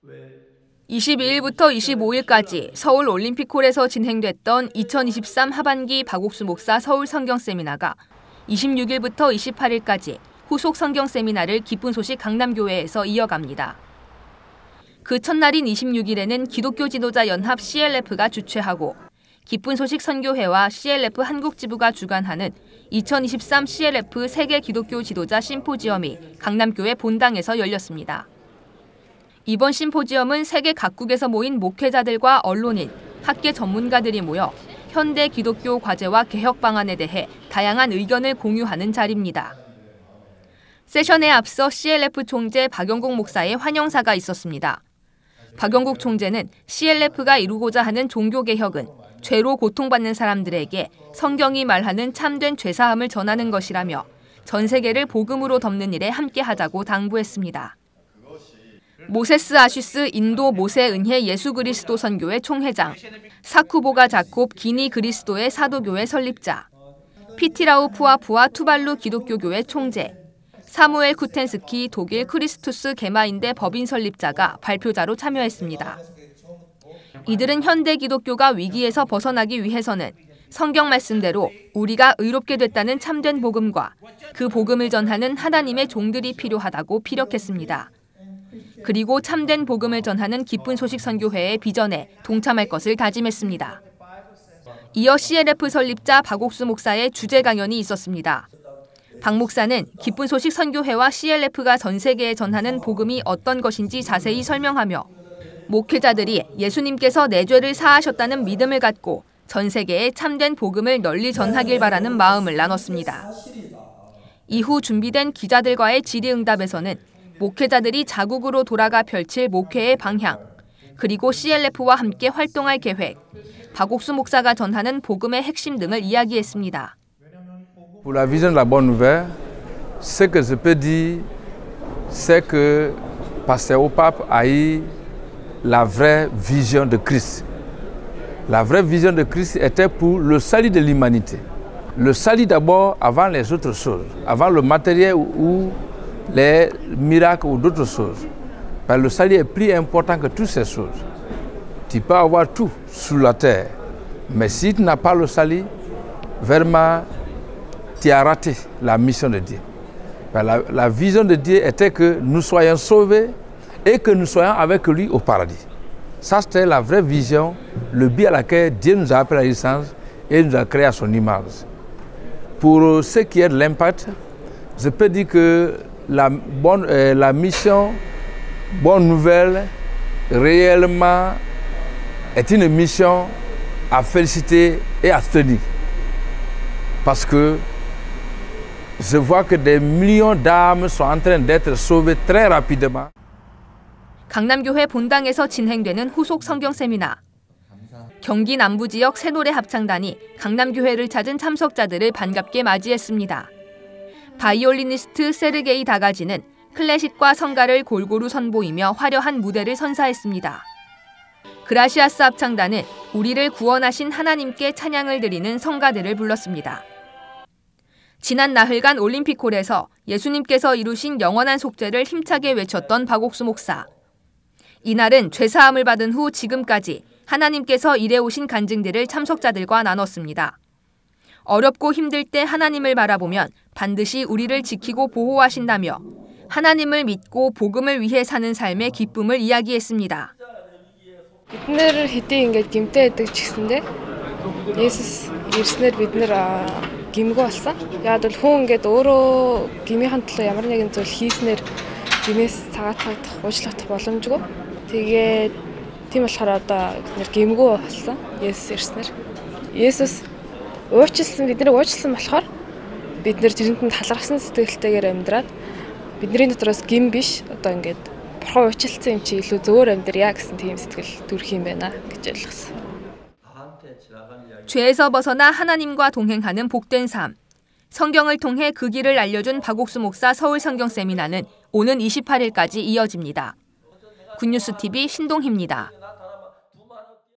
22일부터 25일까지 서울 올림픽홀에서 진행됐던 2023 하반기 박옥수 목사 서울 성경 세미나가 26일부터 28일까지 후속 성경 세미나를 기쁜 소식 강남교회에서 이어갑니다. 그 첫날인 26일에는 기독교 지도자 연합 CLF가 주최하고 기쁜 소식 선교회와 CLF 한국지부가 주관하는 2023 CLF 세계 기독교 지도자 심포지엄이 강남교회 본당에서 열렸습니다. 이번 심포지엄은 세계 각국에서 모인 목회자들과 언론인, 학계 전문가들이 모여 현대 기독교 과제와 개혁 방안에 대해 다양한 의견을 공유하는 자리입니다. 세션에 앞서 CLF 총재 박영국 목사의 환영사가 있었습니다. 박영국 총재는 CLF가 이루고자 하는 종교개혁은 죄로 고통받는 사람들에게 성경이 말하는 참된 죄사함을 전하는 것이라며 전 세계를 복음으로 덮는 일에 함께하자고 당부했습니다. 모세스 아쉬스 인도 모세은혜 예수그리스도 선교회 총회장, 사쿠보가 자콥 기니 그리스도의 사도교회 설립자, 피티라우 푸아푸아 투발루 기독교교회 총재, 사무엘 쿠텐스키 독일 크리스투스 게마인대 법인 설립자가 발표자로 참여했습니다. 이들은 현대 기독교가 위기에서 벗어나기 위해서는 성경 말씀대로 우리가 의롭게 됐다는 참된 복음과 그 복음을 전하는 하나님의 종들이 필요하다고 피력했습니다. 그리고 참된 복음을 전하는 기쁜 소식 선교회의 비전에 동참할 것을 다짐했습니다. 이어 CLF 설립자 박옥수 목사의 주제 강연이 있었습니다. 박 목사는 기쁜 소식 선교회와 CLF가 전 세계에 전하는 복음이 어떤 것인지 자세히 설명하며 목회자들이 예수님께서 내 죄를 사하셨다는 믿음을 갖고 전 세계에 참된 복음을 널리 전하길 바라는 마음을 나눴습니다. 이후 준비된 기자들과의 질의응답에서는 목회자들이 자국으로 돌아가 펼칠 목회의 방향, 그리고 CLF와 함께 활동할 계획, 박옥수 목사가 전하는 복음의 핵심 등을 이야기했습니다. Pour la vision de la bonne nouvelle, ce que je peux dire, c'est que Pasteur Opape a eu la vraie vision de Christ. La vraie vision de Christ était pour le salut de l'humanité. Le salut d'abord avant les autres choses, avant le matériel ou les miracles ou d'autres choses. Parce que le salut est plus important que toutes ces choses. Tu peux avoir tout sur la terre, mais si tu n'as pas le salut, vraiment, tu as raté la mission de Dieu. La vision de Dieu était que nous soyons sauvés et que nous soyons avec lui au paradis. Ça, c'était la vraie vision, le but à laquelle Dieu nous a appelé à la licence et nous a créé à son image. Pour ce qui est de l'impact, je peux dire que la mission Bonne Nouvelle réellement est une mission à féliciter et à soutenir. Parce que je vois que des millions d'âmes sont en train d'être sauvées très rapidement. 강남교회 본당에서 진행되는 후속 성경 세미나. 경기 남부 지역 새노래 합창단이 강남교회를 찾은 참석자들을 반갑게 맞이했습니다. 바이올리니스트 세르게이 다가지는 클래식과 성가를 골고루 선보이며 화려한 무대를 선사했습니다. 그라시아스 합창단은 우리를 구원하신 하나님께 찬양을 드리는 성가들을 불렀습니다. 지난 나흘간 올림픽홀에서 예수님께서 이루신 영원한 속죄를 힘차게 외쳤던 박옥수 목사. 이날은 죄사함을 받은 후 지금까지 하나님께서 일해오신 간증들을 참석자들과 나눴습니다. 어렵고 힘들 때 하나님을 바라보면 반드시 우리를 지키고 보호하신다며 하나님을 믿고 복음을 위해 사는 삶의 기쁨을 이야기했습니다. Биднэр хэдий ингээд гимтэй байдаг ч гэсэндээ Есүс ирснээр бид нэр гимгүү болсон. Яг бол хүн ингээд өөрөө гмийн төлөө ямар нэгэн зүйл хийснээр гмээс цагаатгах, уучлах боломжгүй. Тэгээд тийм болохоор одоо бид нэр гимгүү болсон. Есүс ирснээр. Есүс уучлсан, биднийг уучлсан болохоор бид нэр тэрэнд нь талархсан сэтгэлтэйгээр амьдраад бидний дотроос гим биш одоо ингээд бурхан уучлсан юм чи илүү зөөр амьдрья гэсэн тийм сэтгэл төрөх юм байна гэж ойлгосон. 죄에서 벗어나 하나님과 동행하는 복된 삶. 성경을 통해 그 길을 알려준 박옥수 목사 서울 성경 세미나는 오는 28일까지 이어집니다. 굿뉴스TV 신동희입니다.